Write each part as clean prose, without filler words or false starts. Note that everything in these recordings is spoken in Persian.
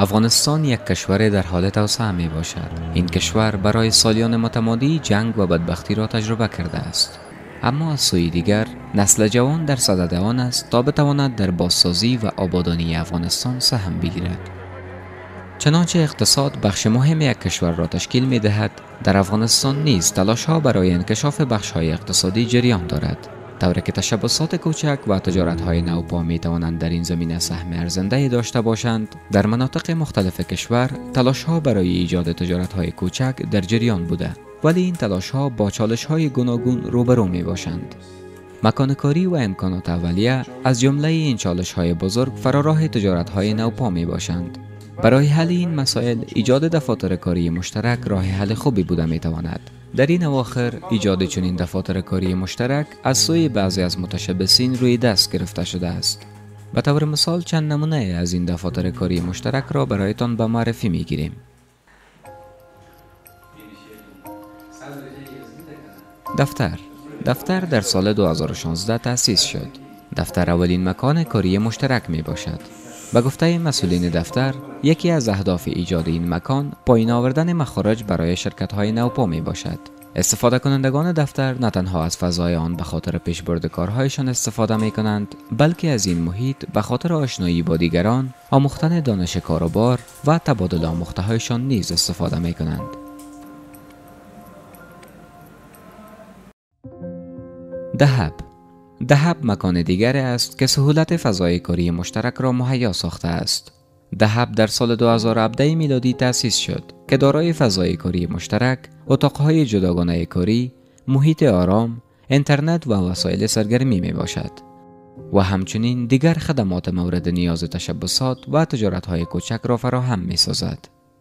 افغانستان یک کشور در حال توسعه می باشد. این کشور برای سالیان متمادی جنگ و بدبختی را تجربه کرده است. اما از سوی دیگر نسل جوان در صدد آن است تا بتواند در بازسازی و آبادانی افغانستان سهم بگیرد. چنانچه اقتصاد بخش مهم یک کشور را تشکیل می دهد، در افغانستان نیز تلاش ها برای انکشاف بخش های اقتصادی جریان دارد، طوری که تشبثات کوچک و تجارت های نوپا می توانند در این زمینه سهم ارزنده داشته باشند. در مناطق مختلف کشور تلاش ها برای ایجاد تجارت های کوچک در جریان بوده، ولی این تلاش ها با چالش های گوناگون روبرو می باشند. مکان کاری و امکانات اولیه از جمله این چالش های بزرگ فراراه تجارت های نوپا می باشند. برای حل این مسائل ایجاد دفاتر کاری مشترک راه حل خوبی بوده می تواند. در این اواخر ایجاد چنین دفاتر کاری مشترک از سوی بعضی از متشبثین روی دست گرفته شده است. به طور مثال چند نمونه از این دفاتر کاری مشترک را برایتان به معرفی می گیریم. دفتر در سال 2016 تأسیس شد. دفتر اولین مکان کاری مشترک می باشد. به گفته مسئولین دفتر، یکی از اهداف ایجاد این مکان پایین آوردن مخارج برای شرکت‌های نوپا می باشد. استفاده کنندگان دفتر نه تنها از فضای آن به خاطر پیشبرد کارهایشان استفاده می کنند، بلکه از این محیط به خاطر آشنایی با دیگران، آموختن دانش کاروبار و تبادل آموخته‌هایشان نیز استفاده می کنند. دهب مکان دیگر است که سهولت فضای کاری مشترک را مهیا ساخته است. دهب در سال 2017 میلادی تأسیس شد که دارای فضای کاری مشترک، اتاقهای جداگانه کاری، محیط آرام، اینترنت و وسایل سرگرمی می باشد و همچنین دیگر خدمات مورد نیاز تشبثات و تجارت‌های کوچک را فراهم می سازد.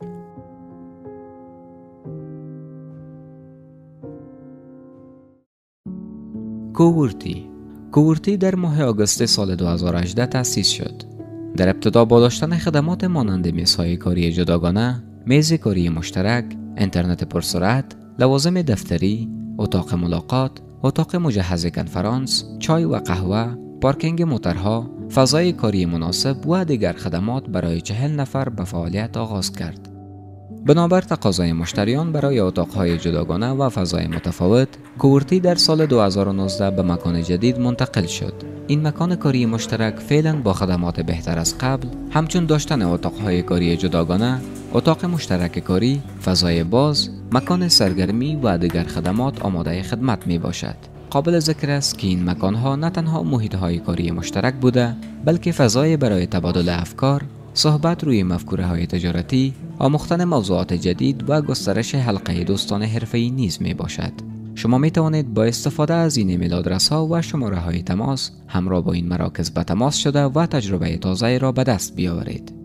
کوورتی در ماه آگوست سال 2018 تأسیس شد. در ابتدا با داشتن خدمات مانند میزهای کاری جداگانه، میز کاری مشترک، اینترنت پرسرعت، لوازم دفتری، اتاق ملاقات، اتاق مجهز کنفرانس، چای و قهوه، پارکینگ موترها، فضای کاری مناسب و دیگر خدمات برای 40 نفر به فعالیت آغاز کرد. بنابر تقاضای مشتریان برای اتاقهای جداگانه و فضای متفاوت، کوورتی در سال 2019 به مکان جدید منتقل شد. این مکان کاری مشترک فعلا با خدمات بهتر از قبل، همچون داشتن اتاقهای کاری جداگانه، اتاق مشترک کاری، فضای باز، مکان سرگرمی و دیگر خدمات آماده خدمت می باشد. قابل ذکر است که این مکانها نه تنها محیطهای کاری مشترک بوده، بلکه فضای برای تبادل افکار، صحبت روی مفکوره‌های تجارتی، آموختن موضوعات جدید و گسترش حلقه دوستان حرفه‌ای نیز می باشد. شما می توانید با استفاده از این ایمیل آدرس‌ها و شماره‌های تماس همراه با این مراکز به تماس شده و تجربه تازه را به دست بیاورید.